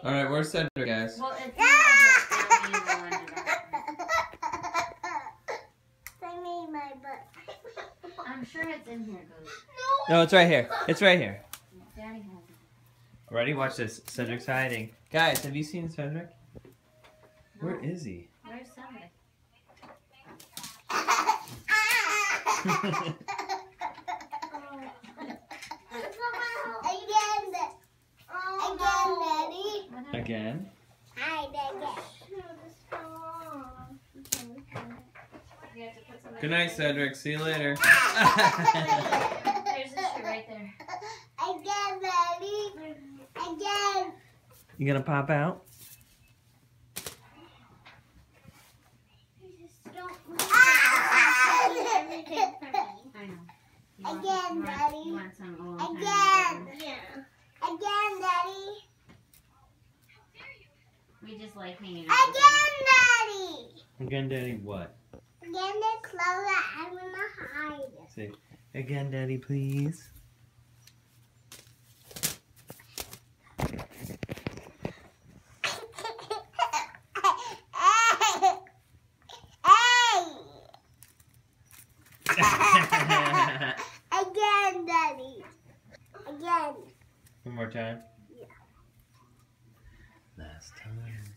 Alright, where's Cedric, guys? Well, it's I made my butt. I'm sure it's in here, Goose. No, it's right here. It's right here. Daddy has it. Ready? Watch this. Cedric's hiding. Guys, have you seen Cedric? No. Where is he? Where's Cedric? Again? Good night, Cedric. See you later. There's a shoe right there. Again, Daddy. Again. You gonna pop out? Everything for me. I know. Again, Daddy. You want some old Again. Again, Daddy. We just like hanging out. Again, Daddy. Again, Daddy, what? Again, the clothes that I'm gonna hide. Say, again, Daddy, please. Again, Daddy. Again. One more time. Yeah. Last time.